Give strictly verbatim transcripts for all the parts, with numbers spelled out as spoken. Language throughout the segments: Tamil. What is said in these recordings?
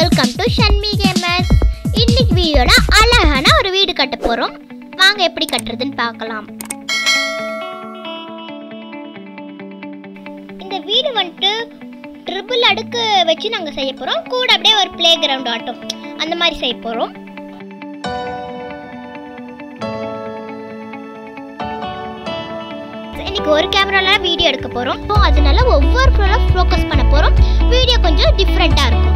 welcome to Shanmi Gamers. இன்னைக்கு வீடியோல அழகான ஒரு வீடு கட்ட போறோம். வாங்க எப்படி கட்டறதுன்னு பார்க்கலாம். இந்த வீடு வந்துட்டு ட்ரிபிள் அடுக்கு வச்சு நாங்க செய்ய போறோம். கூட அப்படியே ஒரு ப்ளே கிரவுண்ட் ஆட்டம் அந்த மாதிரி செய்ய போறோம். இன்னைக்கு ஒரு கேமரால வீடியோ எடுக்க போறோம். சோ அதனால ஒவ்வொரு ஃப்ளோரா ஃபோக்கஸ் பண்ண போறோம். வீடியோ கொஞ்சம் டிஃபரண்டா இருக்கும்.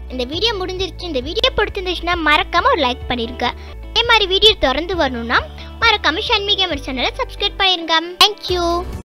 இந்த வீடியோ முடிஞ்சிருச்சு. இந்த வீடியோ பிடிச்சிருந்துச்சுன்னா மறக்காம ஒரு லைக் பண்ணிருங்க. இதே மாதிரி வீடியோ தொடர்ந்து வரணும்னா மறக்காம ஷன்மி கேமர்ஸ் சேனலை சப்ஸ்கிரைப் பண்ணிருங்க. தேங்க்யூ.